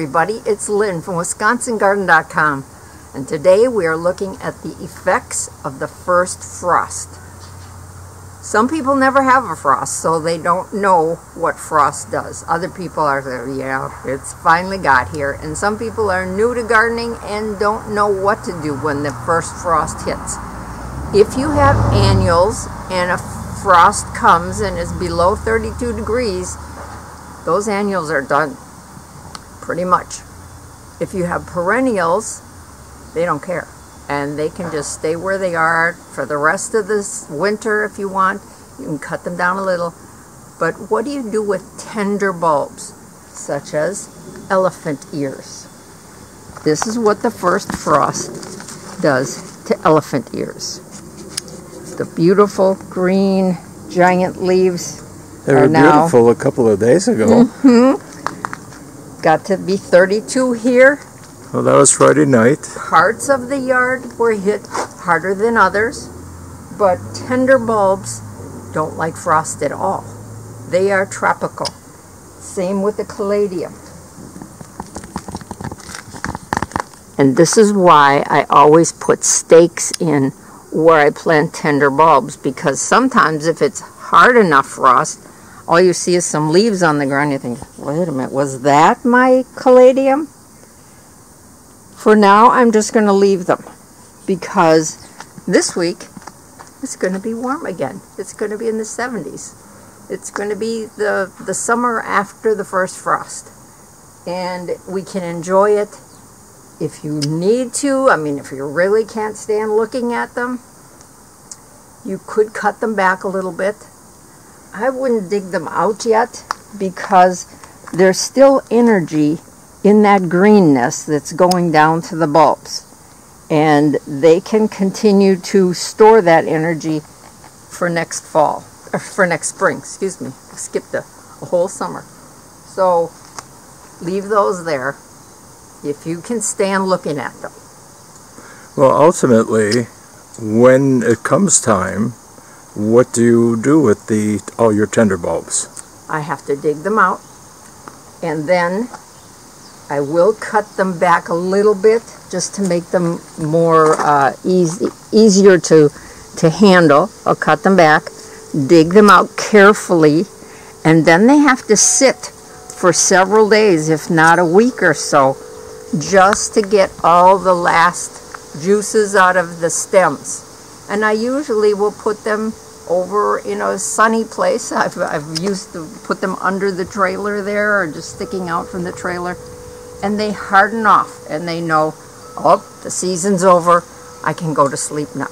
everybody, it's Lynn from WisconsinGarden.com, and today we are looking at the effects of the first frost. Some people never have a frost, so they don't know what frost does. Other people are there, yeah, it's finally got here, and some people are new to gardening and don't know what to do when the first frost hits. If you have annuals and a frost comes and is below 32 degrees, those annuals are done, pretty much. If you have perennials, they don't care, and they can just stay where they are for the rest of this winter if you want. You can cut them down a little. But what do you do with tender bulbs, such as elephant ears? This is what the first frost does to elephant ears. The beautiful green giant leaves. They were beautiful a couple of days ago. Got to be 32 here. Well, that was Friday night. Parts of the yard were hit harder than others, but tender bulbs don't like frost at all. They are tropical. Same with the caladium. And this is why I always put stakes in where I plant tender bulbs, because sometimes if it's hard enough frost, all you see is some leaves on the ground. You think, wait a minute, was that my caladium? For now, I'm just going to leave them, because this week it's going to be warm again. It's going to be in the 70s. It's going to be the summer after the first frost, and we can enjoy it if you need to. I mean, if you really can't stand looking at them, you could cut them back a little bit. I wouldn't dig them out yet, because there's still energy in that greenness that's going down to the bulbs, and they can continue to store that energy for next fall, or for next spring, excuse me. I skipped a whole summer. So leave those there if you can stand looking at them. Well, ultimately, when it comes time, what do you do with all your tender bulbs? I have to dig them out, and then I will cut them back a little bit just to make them more easier to handle. I'll cut them back, dig them out carefully, and then they have to sit for several days, if not a week or so, just to get all the last juices out of the stems. And I usually will put them over in a sunny place. I've used to put them under the trailer there, or just sticking out from the trailer, and they harden off, and they know, oh, the season's over, I can go to sleep now.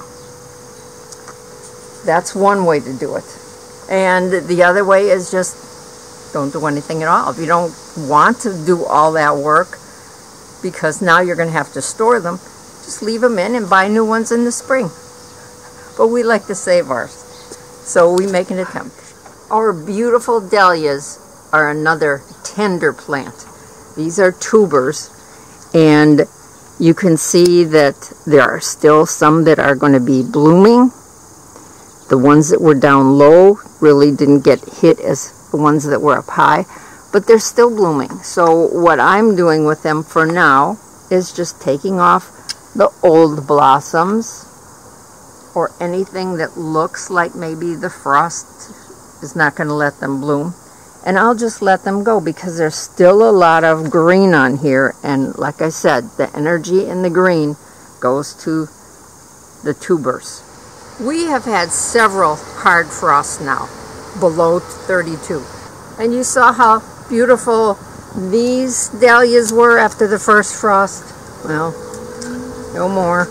That's one way to do it. And the other way is just don't do anything at all. If you don't want to do all that work, because now you're going to have to store them, just leave them in and buy new ones in the spring. But we like to save ours, so we make an attempt. Our beautiful dahlias are another tender plant. These are tubers, and you can see that there are still some that are going to be blooming. The ones that were down low really didn't get hit as the ones that were up high, but they're still blooming. So what I'm doing with them for now is just taking off the old blossoms, or anything that looks like maybe the frost is not going to let them bloom. And I'll just let them go, because there's still a lot of green on here. And like I said, the energy in the green goes to the tubers. We have had several hard frosts now, below 32. And you saw how beautiful these dahlias were after the first frost. Well, no more.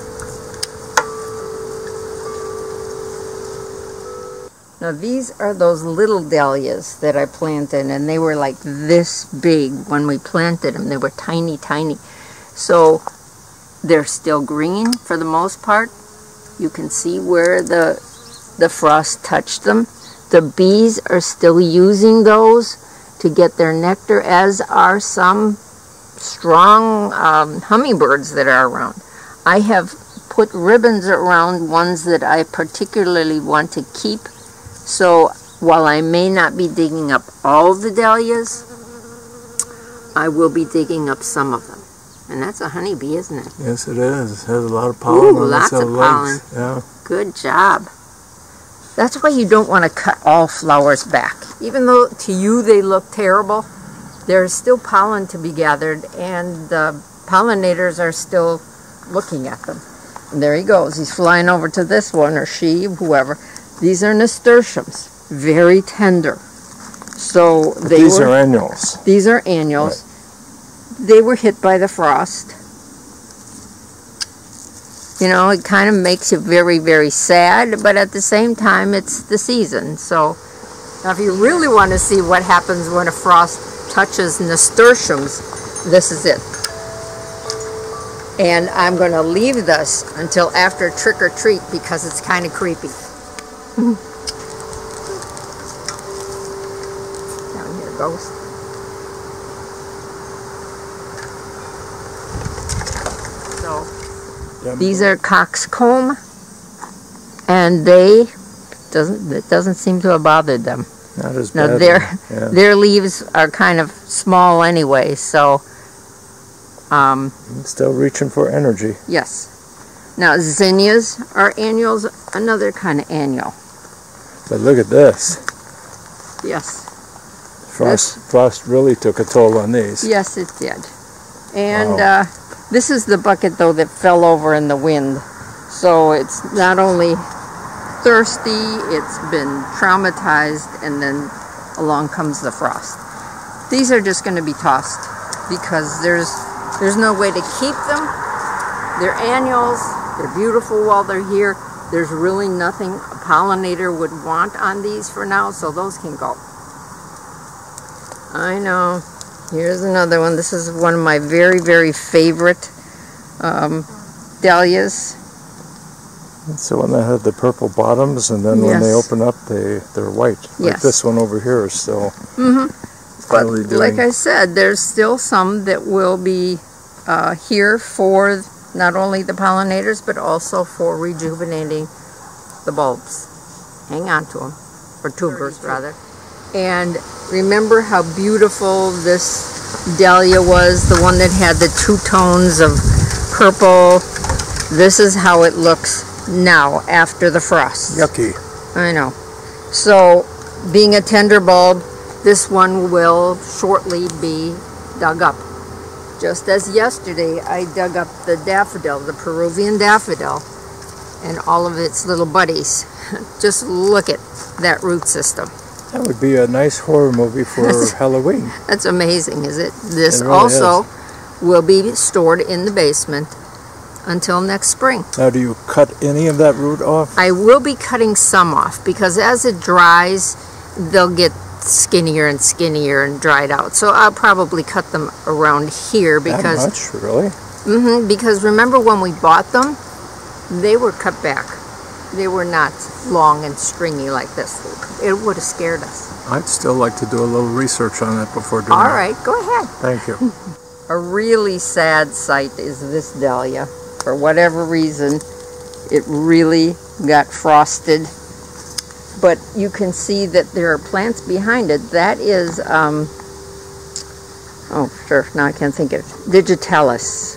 Now these are those little dahlias that I planted, and they were like this big when we planted them. They were tiny, tiny. So they're still green for the most part. You can see where the frost touched them. The bees are still using those to get their nectar, as are some strong hummingbirds that are around. I have put ribbons around ones that I particularly want to keep. So while I may not be digging up all the dahlias, I will be digging up some of them. And that's a honeybee, isn't it? Yes, it is. It has a lot of pollen. Ooh, lots of pollen. Yeah. Good job. That's why you don't want to cut all flowers back. Even though to you they look terrible, there's still pollen to be gathered, and the pollinators are still looking at them. And there he goes. He's flying over to this one, or she, whoever. These are nasturtiums. Very tender. So these are annuals. These are annuals. Right. They were hit by the frost. You know, it kind of makes you very, very sad, but at the same time, it's the season. So, now if you really want to see what happens when a frost touches nasturtiums, this is it. And I'm going to leave this until after trick or treat because it's kind of creepy. Down here goes. These are coxcomb, and it doesn't seem to have bothered them. Not as now bad. Their leaves are kind of small anyway, so still reaching for energy. Yes. Now zinnias are annuals, another kind of annual. But look at this. Yes. Frost really took a toll on these. Yes, it did. And wow. This is the bucket, though, that fell over in the wind. So it's not only thirsty, it's been traumatized, and then along comes the frost. These are just going to be tossed because there's no way to keep them. They're annuals. They're beautiful while they're here. There's really nothing a pollinator would want on these for now, so those can go. I know. Here's another one. This is one of my very, very favorite dahlias. It's the one that had the purple bottoms, and then when they open up, they're white. Yes. Like this one over here is still But like I said, there's still some that will be here for not only the pollinators, but also for rejuvenating the bulbs. Hang on to them, or tubers rather. And remember how beautiful this dahlia was, the one that had the two tones of purple. This is how it looks now after the frost. Yucky. I know. So, being a tender bulb, this one will shortly be dug up. Just as yesterday, I dug up the daffodil, the Peruvian daffodil, and all of its little buddies. Just look at that root system. That would be a nice horror movie for Halloween. That's amazing, is it? This also will be stored in the basement until next spring. Now, do you cut any of that root off? I will be cutting some off because as it dries, they'll get skinnier and skinnier and dried out. So I'll probably cut them around here because... That much, really? Mm-hmm, because remember when we bought them, they were cut back. They were not long and stringy like this. It would have scared us. I'd still like to do a little research on that before doing All right, go ahead. Thank you. A really sad sight is this dahlia. For whatever reason, it really got frosted. But you can see that there are plants behind it. That is, oh, sure, now I can't think of it. Digitalis.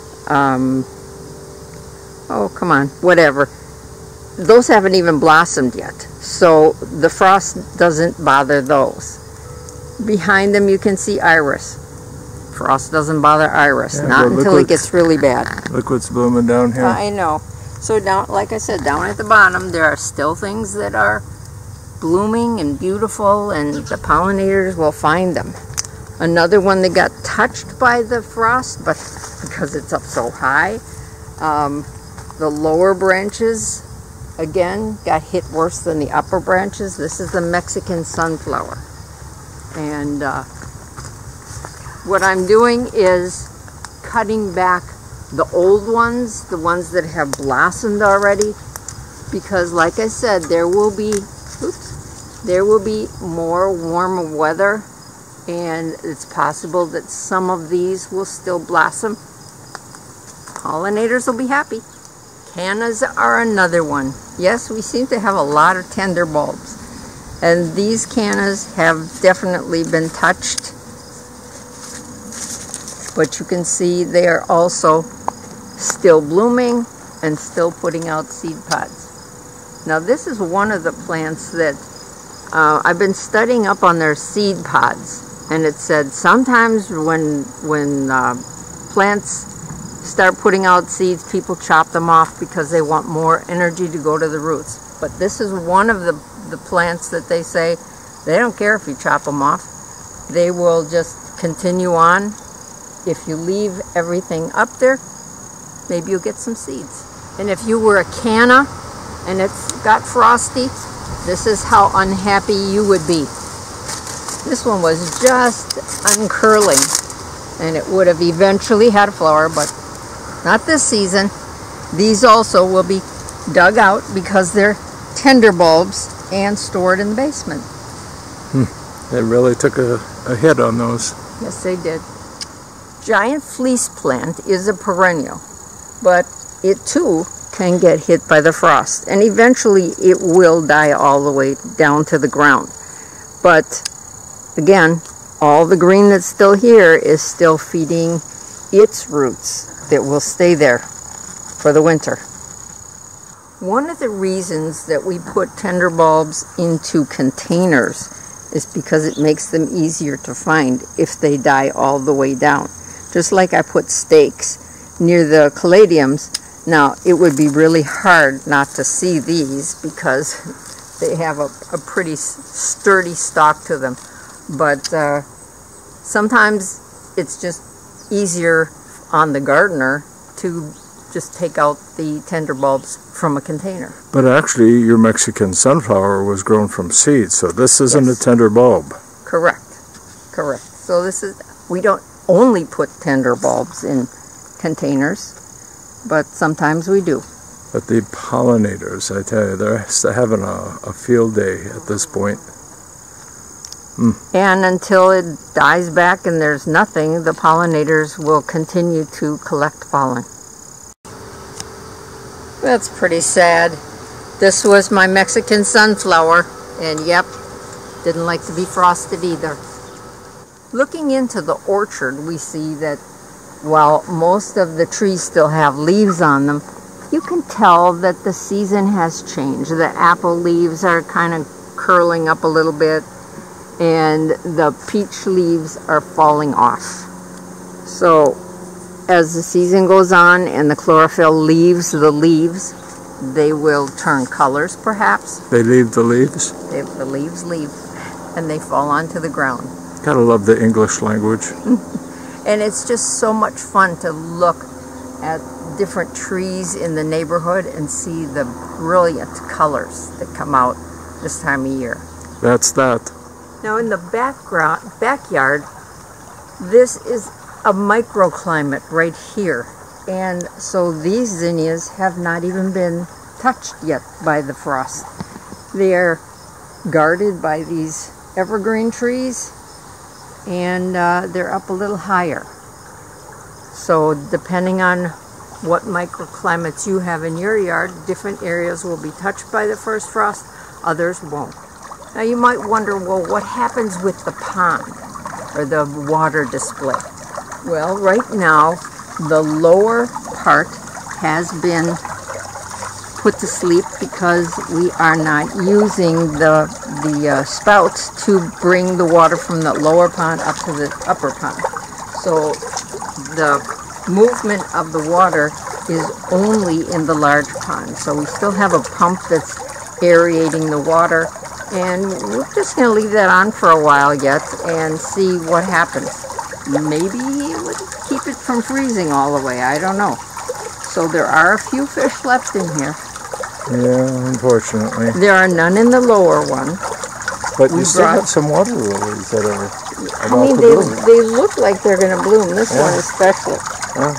Oh, come on, whatever. Those haven't even blossomed yet, so the frost doesn't bother those. Behind them you can see iris. Frost doesn't bother iris, not until it gets really bad. Look what's blooming down here. I know. So down, like I said, down at the bottom there are still things that are blooming and beautiful, and the pollinators will find them. Another one that got touched by the frost, but because it's up so high, the lower branches again got hit worse than the upper branches. This is the Mexican sunflower, and what I'm doing is cutting back the old ones, the ones that have blossomed already, because like I said, there will be more warm weather, and it's possible that some of these will still blossom. Pollinators will be happy. Cannas are another one. Yes, we seem to have a lot of tender bulbs, and these cannas have definitely been touched. But you can see they are also still blooming and still putting out seed pods. Now this is one of the plants that I've been studying up on their seed pods, and it said sometimes when plants start putting out seeds, people chop them off because they want more energy to go to the roots. But this is one of the plants that they say they don't care if you chop them off. They will just continue on. If you leave everything up there, maybe you'll get some seeds. And if you were a canna and it's got frosty, this is how unhappy you would be. This one was just uncurling, and it would have eventually had a flower, but not this season. These also will be dug out because they're tender bulbs and stored in the basement. They really took a hit on those. Yes, they did. Giant fleece plant is a perennial, but it too can get hit by the frost, and eventually it will die all the way down to the ground. But again, all the green that's still here is still feeding its roots that will stay there for the winter. One of the reasons that we put tender bulbs into containers is because it makes them easier to find if they die all the way down. Just like I put stakes near the caladiums. Now, it would be really hard not to see these because they have a pretty sturdy stalk to them. But sometimes it's just easier on the gardener to just take out the tender bulbs from a container. But actually, your Mexican sunflower was grown from seeds, so this isn't Yes. a tender bulb. Correct. Correct. So this is, we don't only put tender bulbs in containers, but sometimes we do. But the pollinators, I tell you, they're having a field day at this point. And until it dies back and there's nothing, the pollinators will continue to collect pollen. That's pretty sad. This was my Mexican sunflower, and yep, didn't like to be frosted either. Looking into the orchard, we see that while most of the trees still have leaves on them, you can tell that the season has changed. The apple leaves are kind of curling up a little bit, and the peach leaves are falling off. So as the season goes on and the chlorophyll leaves the leaves, they will turn colors perhaps. They leave the leaves? The leaves leave and they fall onto the ground. Gotta love the English language. And it's just so much fun to look at different trees in the neighborhood and see the brilliant colors that come out this time of year. That's that. Now in the backyard, this is a microclimate right here. And so these zinnias have not even been touched yet by the frost. They are guarded by these evergreen trees, and they're up a little higher. So depending on what microclimates you have in your yard, different areas will be touched by the first frost, others won't. Now you might wonder, well, what happens with the pond or the water display? Well, right now, the lower part has been put to sleep because we are not using the spouts to bring the water from the lower pond up to the upper pond. So the movement of the water is only in the large pond. So we still have a pump that's aerating the water, and we're just going to leave that on for a while yet and see what happens. Maybe it would keep it from freezing all the way. I don't know. So there are a few fish left in here. Yeah, unfortunately. There are none in the lower one. But you still have some water lilies that are about to bloom. They look like they're going to bloom. This one especially. Yeah.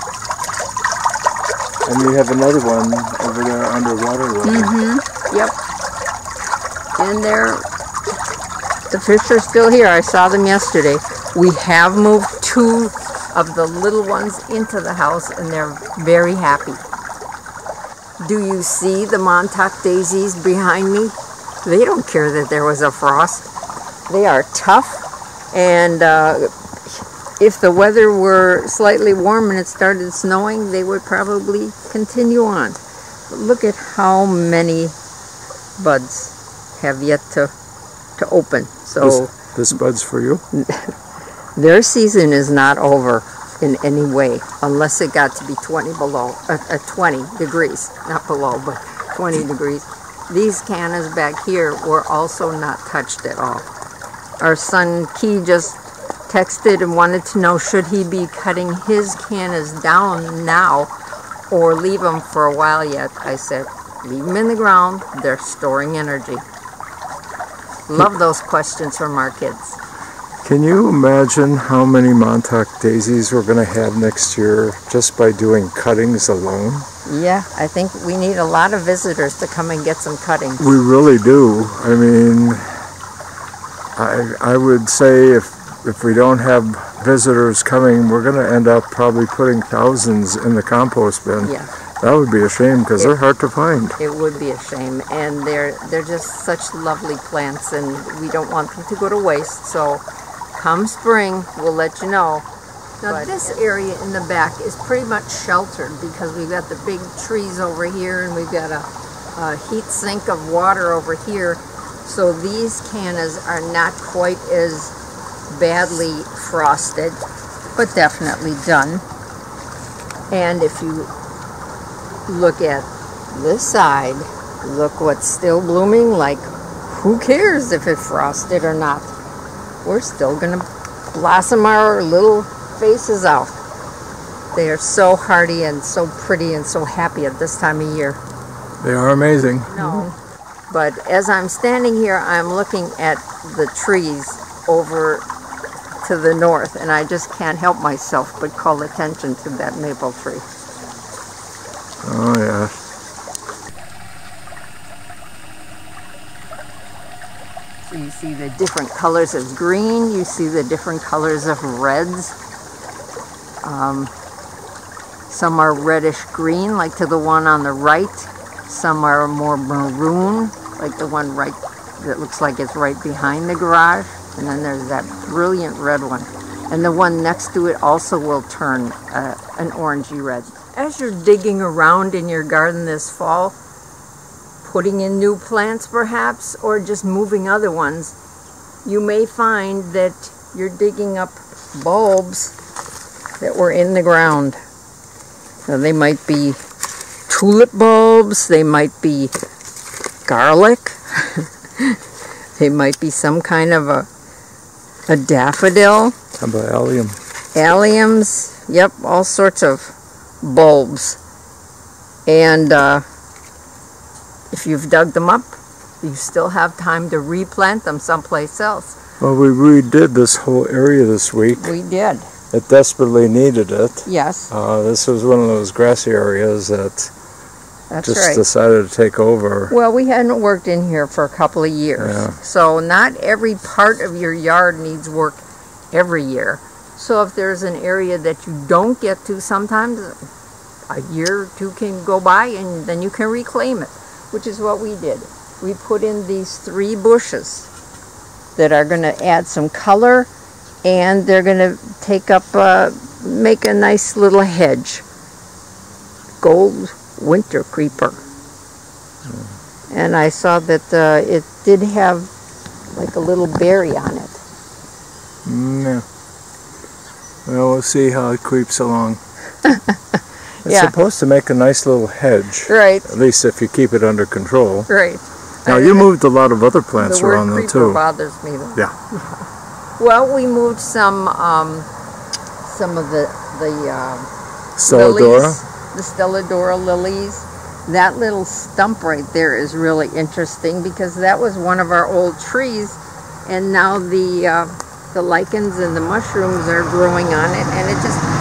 And you have another one over there under water lily. Yep. And the fish are still here. I saw them yesterday. We have moved 2 of the little ones into the house, and they're very happy. Do you see the Montauk daisies behind me? They don't care that there was a frost. They are tough, and if the weather were slightly warm and it started snowing, they would probably continue on. But look at how many buds have yet to open. So this bud's for you? Their season is not over in any way, unless it got to be 20 degrees, not below, but 20 degrees. These cannas back here were also not touched at all. Our son Key just texted and wanted to know, should he be cutting his cannas down now or leave them for a while yet? I said, leave them in the ground. They're storing energy. Love those questions from our kids. Can you imagine how many Montauk daisies we're going to have next year just by doing cuttings alone? Yeah, I think we need a lot of visitors to come and get some cuttings. We really do. I mean, I would say if we don't have visitors coming, we're going to end up probably putting thousands in the compost bin. Yeah. That would be a shame because they're hard to find. It would be a shame, and they're just such lovely plants, and we don't want them to go to waste. So come spring, we'll let you know. Now this area in the back is pretty much sheltered because we've got the big trees over here, and we've got a heat sink of water over here. So these cannas are not quite as badly frosted, but definitely done. And if you look at this side, look what's still blooming. Like, who cares if it's frosted or not? We're still gonna blossom our little faces out. They are so hardy and so pretty and so happy at this time of year. They are amazing. No, but as I'm standing here, I'm looking at the trees over to the north, and I just can't help myself but call attention to that maple tree. Oh, yeah. So you see the different colors of green, you see the different colors of reds. Some are reddish green, like to the one on the right. Some are more maroon, like the one right that looks like it's right behind the garage. And then there's that brilliant red one. And the one next to it also will turn an orangey red. As you're digging around in your garden this fall, putting in new plants perhaps, or just moving other ones, you may find that you're digging up bulbs that were in the ground. Now, they might be tulip bulbs, they might be garlic, they might be some kind of a daffodil. How about allium? Alliums, yep, all sorts of bulbs. And if you've dug them up, you still have time to replant them someplace else. Well, we redid this whole area this week. We did. It desperately needed it. Yes. This was one of those grassy areas that That's just right. decided to take over. Well, we hadn't worked in here for a couple of years. Yeah. So not every part of your yard needs work every year. So if there's an area that you don't get to, sometimes a year or two can go by and then you can reclaim it, which is what we did. We put in these 3 bushes that are going to add some color, and they're going to take up, make a nice little hedge. Gold winter creeper. And I saw that it did have like a little berry on it. Yeah. Well, we'll see how it creeps along. It's Yeah. supposed to make a nice little hedge. Right. At least if you keep it under control. Right. Now, you moved a lot of other plants The word around though, creeper too. bothers me though. Yeah. Well, we moved some of the Stelladora? lilies, the Stelladora lilies. That little stump right there is really interesting because that was one of our old trees, and now the lichens and the mushrooms are growing on it, and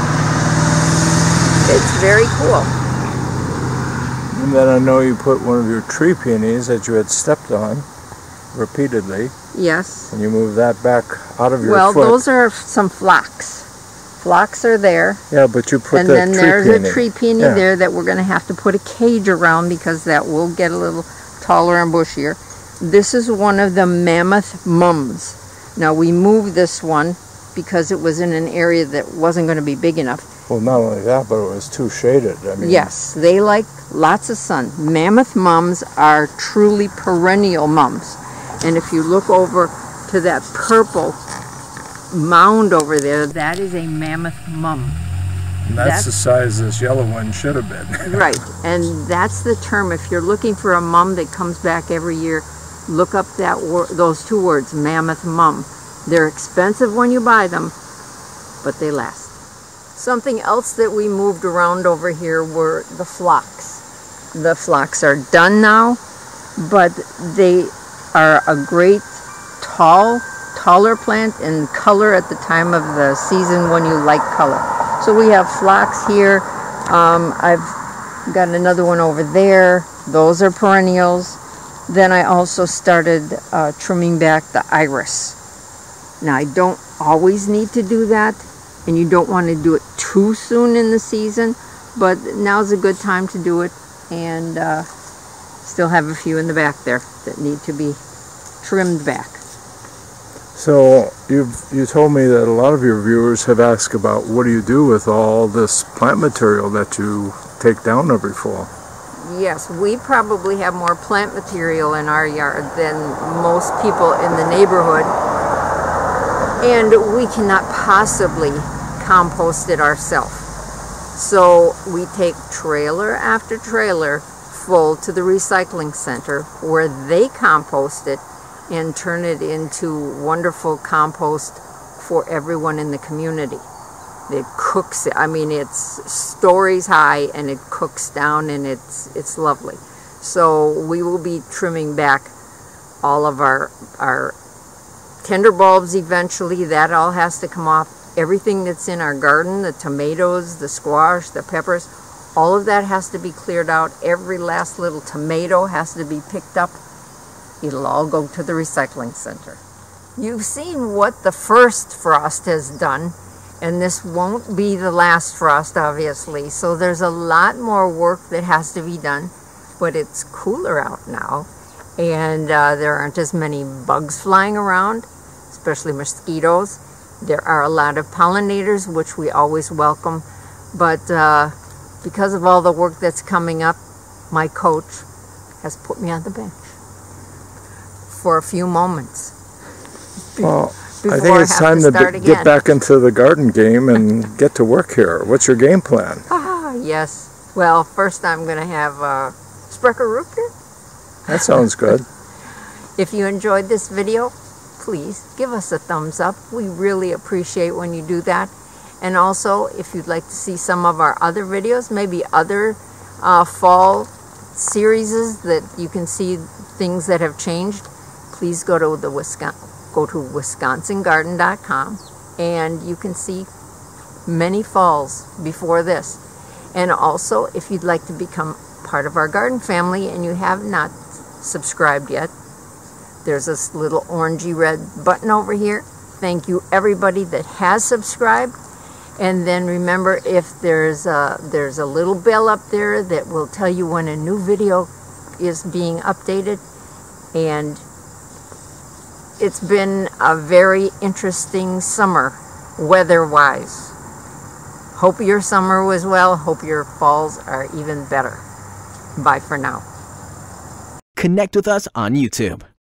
it's very cool. And then I know you put one of your tree peonies that you had stepped on repeatedly, Yes. and you moved that back out of your Well, foot. those are some phlox. Phlox are there. Yeah, but you put And that then tree there's peony. a tree peony Yeah. there that we're going to have to put a cage around because that will get a little taller and bushier. This is one of the Mammoth mums. Now we moved this one because it was in an area that wasn't going to be big enough. Well, not only that, but it was too shaded. I mean, yes, they like lots of sun. Mammoth mums are truly perennial mums. And if you look over to that purple mound over there, that is a mammoth mum. And that's the size this yellow one should have been. Right, and that's the term. If you're looking for a mum that comes back every year, look up those two words, mammoth mum. They're expensive when you buy them, but they last. Something else that we moved around over here were the phlox. The phlox are done now, but they are a great taller plant in color at the time of the season when you like color. So we have phlox here. I've got another one over there. Those are perennials. Then I also started trimming back the iris. Now I don't always need to do that, and you don't want to do it too soon in the season, but now's a good time to do it, and still have a few in the back there that need to be trimmed back. So you told me that a lot of your viewers have asked about what do you do with all this plant material that you take down every fall? Yes, we probably have more plant material in our yard than most people in the neighborhood, and we cannot possibly compost it ourselves. So we take trailer after trailer full to the recycling center where they compost it and turn it into wonderful compost for everyone in the community. It cooks, I mean, it's stories high and it cooks down, and it's lovely. So we will be trimming back all of our tender bulbs eventually. That all has to come off. Everything that's in our garden, the tomatoes, the squash, the peppers, all of that has to be cleared out. Every last little tomato has to be picked up. It'll all go to the recycling center. You've seen what the first frost has done, and this won't be the last frost, obviously. So there's a lot more work that has to be done, but it's cooler out now, and there aren't as many bugs flying around, especially mosquitoes. There are a lot of pollinators, which we always welcome, but because of all the work that's coming up, my coach has put me on the bench for a few moments. Well, I think it's time to get back into the garden game and get to work here. What's your game plan? Yes. Well, first I'm going to have Sprecher root beer. That sounds good. If you enjoyed this video, please give us a thumbs up. We really appreciate when you do that. And also, if you'd like to see some of our other videos, maybe other fall series that you can see things that have changed, please go to wisconsingarden.com, and you can see many falls before this. And also, if you'd like to become part of our garden family and you have not subscribed yet, there's this little orangey red button over here. Thank you everybody that has subscribed. And then remember, if there's a little bell up there that will tell you when a new video is being updated. And it's been a very interesting summer, weather-wise. Hope your summer was well. Hope your falls are even better. Bye for now. Connect with us on YouTube.